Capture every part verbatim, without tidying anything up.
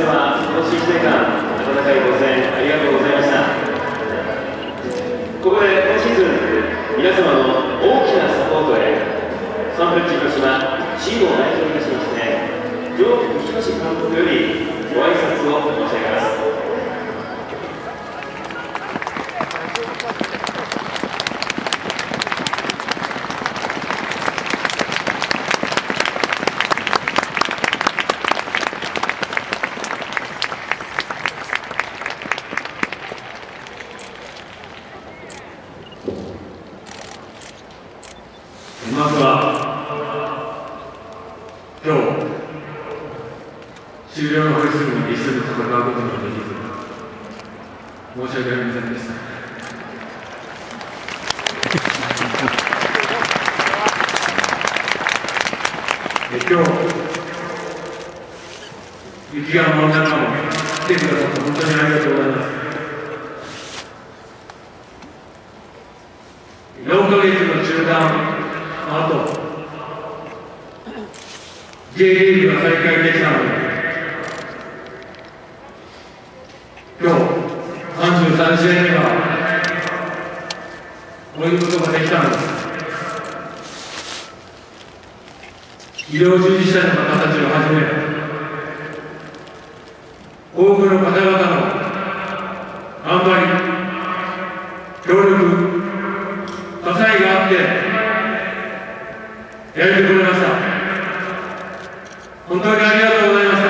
様、今年いちねんかん、温かいご声援ありがとうございました。ここで今シーズン、皆様の大きなサポートへ、サンフレッチェ広島チームを代表いたしまして、両国広監督よりご挨拶を申し上げます。 まずは今日終了のホイッスルに一緒に戦うことができず申し訳ありませんでした。え今日雪がもん中も来てくださって本当にありがとうございます。よんかげつの中断あと J リーグが再開できたので、今日さんじゅうさんしあいめが終えることができたのです。医療従事者の方たちをはじめ、多くの方々の頑張り、協力、支えがあってやれてくれました。本当にありがとうございました。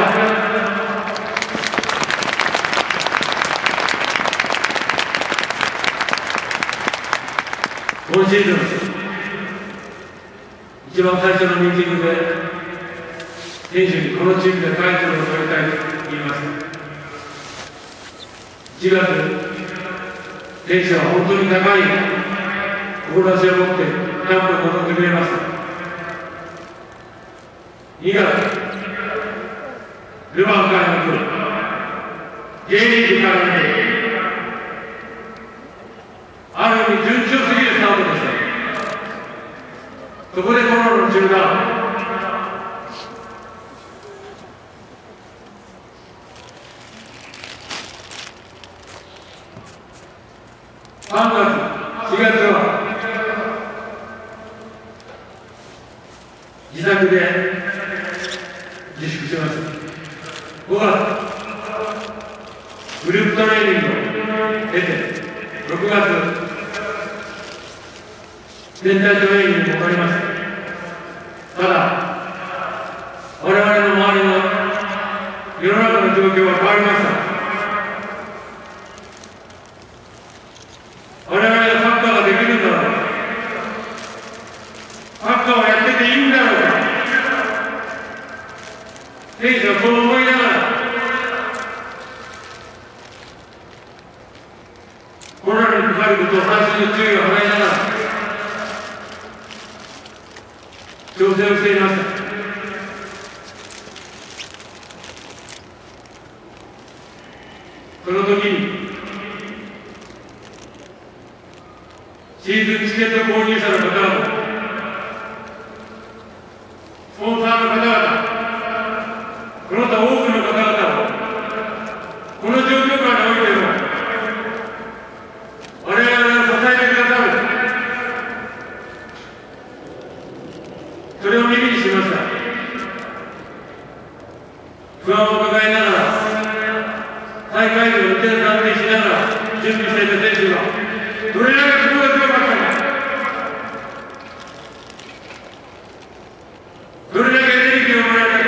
今シーズン一番最初のミーティングで選手にこのチームでタイトルを取りたいと言いました。いちがつ選手は本当に高い志を持ってキャンプに臨んでくれました。にがつルヴァンからの J リーグからのある意味順調すぎるスタートでした。そこでコロナの中断、さんがつ、しがつは自宅で自粛しました。ごがつ、グループトレーニングを経て、ろくがつ、全体トレーニングに戻りました。ただ、我々の周りの世の中の状況は変わりました。我々はサッカーができるんだろうか、サッカーをやってていいんだろうか、選手はそう思いながら、コロナにかかることを細心の注意を払いながら、調整をしていました。その時に、シーズンチケット購入者の方々、スポンサーの方々、この他多くの方々を、この状況下においても、我々を支えてくださる、それを耳にしました。不安を抱えながら、大会で運転断念しながら準備していた選手が、どれだけ心が強かったか、どれだけエネルギーをもらえたか、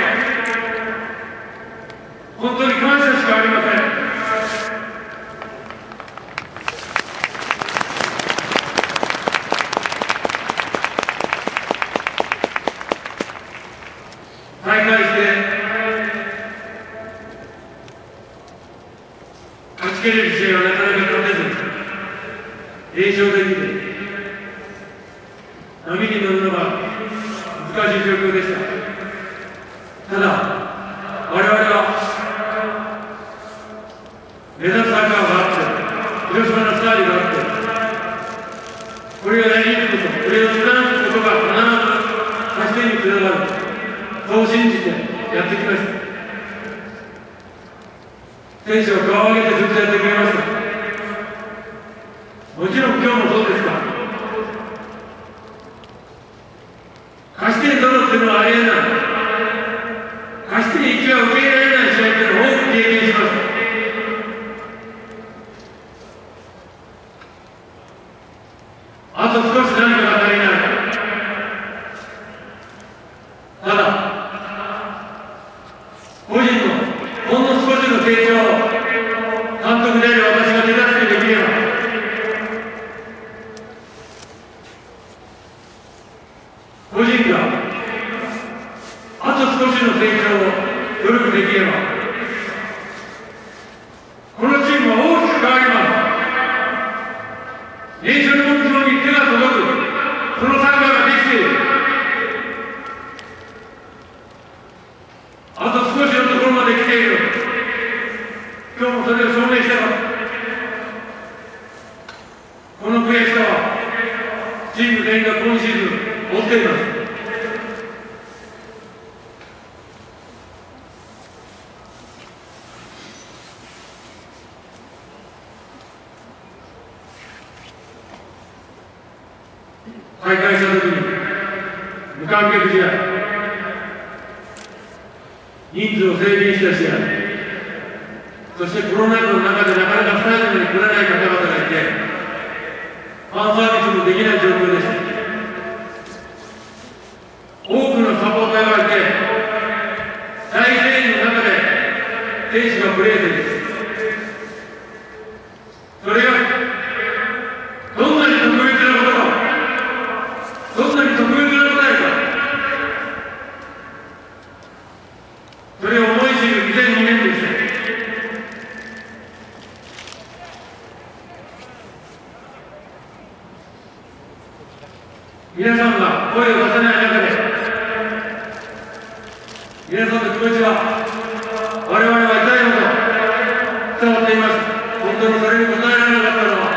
本当に感謝しかありません。再開して勝ち切れる試合はなかなか勝てず、連勝できて波に乗るのが難しい状況でした。ただ我々は目指すサッカーがあって、広島のスタイルがあって、これがやり抜くこと、これを貫くことが必ず勝ち点につながる、そう信じてやってきました。 選手を顔を上げてずっとやってくれました。もちろん今日もそうですが、勝ち点取るっていうのはありえない。勝ち点いちは受け入れられない試合っていうのを多く経験しました。あと少し何かが足りない。ただ、個人のほんの少しの成長を監督である私が手助けできれば、個人があと少しの成長を努力できれば、このチームは大きく変わります。ネーション目標に手が届く、そのサッカーができている。あと少しのところまで来ている。今日もそれを証明してます。この悔しさはチーム全員が今シーズン持っています。再開したときに無観客試合、人数を制限した試合、そしてコロナ禍の中でなかなかスタジアムに来れない方々がいて、ファンサービスもできない状況でした。多くのサポーターがいて、大声援の中で選手がプレーする。それがどんなに特別なことか、どんなに特別なことなのか、それを思い知るにせんにねんでした。皆さんが声を出さない中で、皆さんの気持ちは我々は痛いほど伝わっています。本当にそれに応えられなかったのは、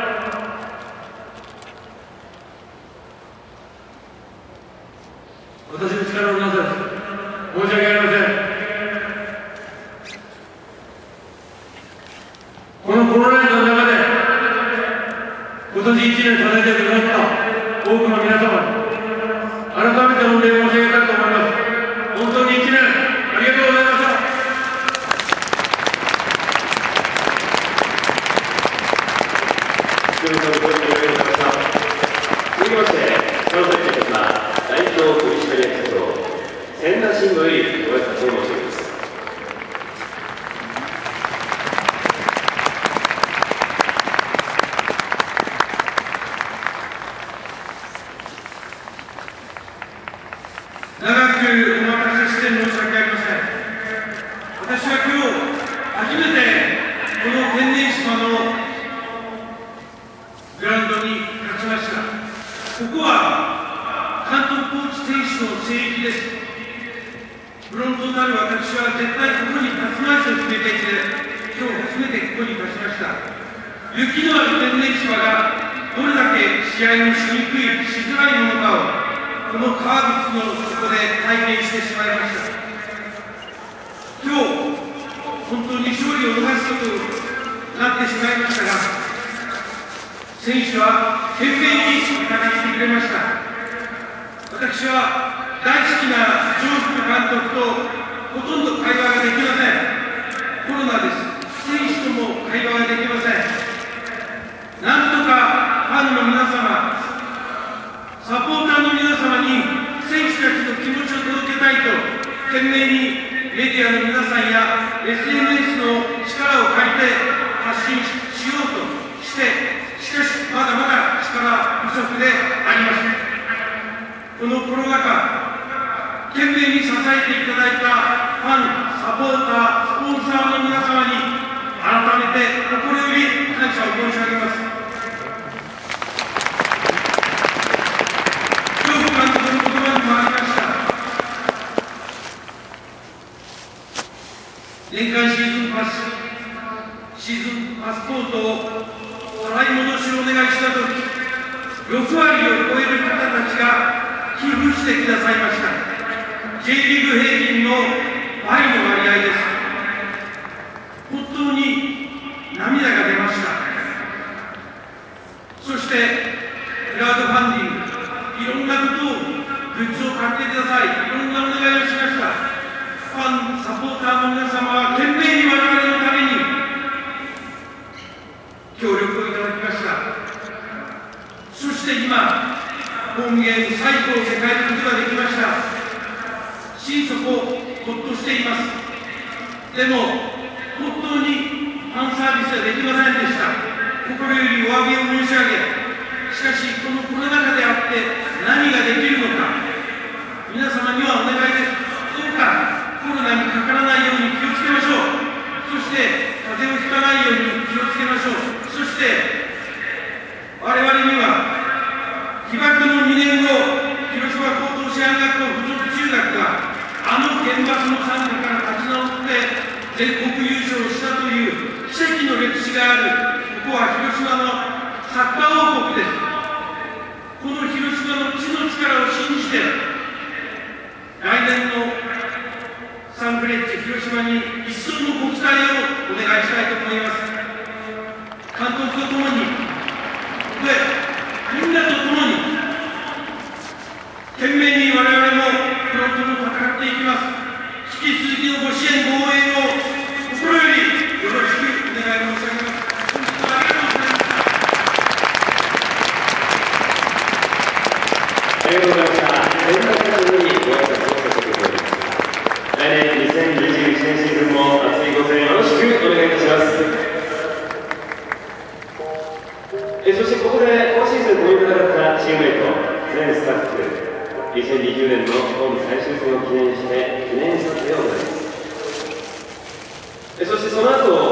私の力のなさです。申し訳ありません。このコロナ禍の中で今年いちねん支えてくださった多くの皆様に改めて御礼申し上げたいと思います。本当にいちねんありがとうございました。 続きまして、その時ですが、代表取締役社長、千田慎吾よりご挨拶を申し上げます。 長くお待たせして申し訳ありません。私は今日初めてこの天然芝のグラウンドに立ちました。ここは監督コーチ選手の聖域です。フロントなる私は絶対ここに立つまいと決めていて、今日初めてここに立ちました。雪のある天然芝がどれだけ試合にしにくい、しづらいものかをこの川口のそこで体験してしまいました。今日、本当に勝利を逃すことになってしまいましたが、選手は懸命に戦ってくれました。私は大好きなジョーク監督とほとんど会話ができません。コロナです。選手とも会話ができません。なんとかファンの皆様、サポーターの皆様に選手たちの気持ちを届けたいと懸命にメディアの皆さんや エスエヌエス の力を借りて発信しようとして、しかしまだまだ力不足であります。このコロナ禍、懸命に支えていただいたファン、サポーター、スポンサーの皆様に改めて心より感謝を申し上げます。年間シーズンパス、シーズンパスポートを払い戻しをお願いしたとき、ろくわりを超える方たちが寄付してくださいました。J リーグ平均の倍の割合です。ほっと当に涙が出ました。そしてクラウドファンディング、いろんなことをグッズを買ってください、いろんなお願いをしました。ファンサポーターの皆様は懸命に我々のために協力をいただきました。そして今本源最後を迎えることができました。心底ほっとしています。でも本当にファンサービスはできませんでした。心よりお詫びを申し上げ、しかしこのコロナ禍であって何ができるのか、皆様にはお願いです。どうかコロナにかからないように気をつけましょう。そして風邪をひかないように気をつけましょう。そして我々には被爆のにねんご、広島高等師範学校附属中学があの原爆の惨禍から立ち直って全国優勝したという奇跡の歴史がある、ここは広島のサッカー王国です。この広島の地の力を信じて、来年のサンフレッチェ広島に一層のご期待をお願いしたいと思います。監督とともに、ここへみんなとともに懸命に我々もフロントも戦っていきます。引き続きのご支援ご応援を心よりよろしくお願い申し上げます。本日はありがとうございました。 ありがとうございました。全国各地にご挨拶をさせていただきます。来年にせんにじゅういちねんシーズンも熱いご声援よろしくお願いいたします。えそしてここで今シーズンご覧いただいたチームメイト、全スタッフ、にせんにじゅうねんのホーム最終戦を記念して記念撮影を行います。えそしてその後